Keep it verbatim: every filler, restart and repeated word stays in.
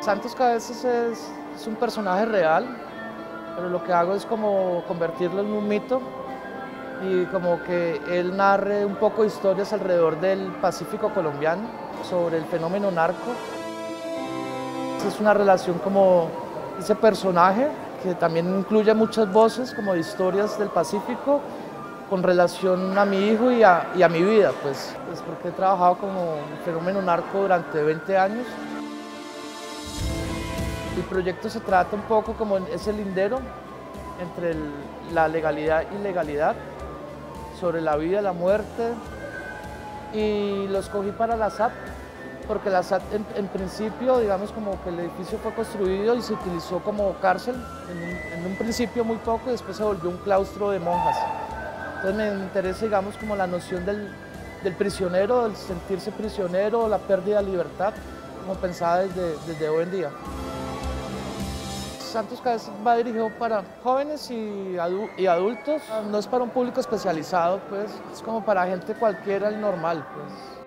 Santos Cabezas es, es un personaje real, pero lo que hago es como convertirlo en un mito y como que él narre un poco de historias alrededor del Pacífico colombiano, sobre el fenómeno narco. Es una relación como ese personaje que también incluye muchas voces como de historias del Pacífico con relación a mi hijo y a, y a mi vida, pues, pues porque he trabajado como fenómeno narco durante veinte años. El proyecto se trata un poco como ese lindero entre el, la legalidad y ilegalidad, sobre la vida, la muerte, y lo escogí para la S A T, porque la S A T en, en principio, digamos como que el edificio fue construido y se utilizó como cárcel, en un, en un principio muy poco, y después se volvió un claustro de monjas. Entonces me interesa, digamos, como la noción del, del prisionero, del sentirse prisionero, la pérdida de libertad, como pensada desde, desde hoy en día. Santos Cabezas va dirigido para jóvenes y, adu y adultos, no es para un público especializado, pues, es como para gente cualquiera y normal, pues.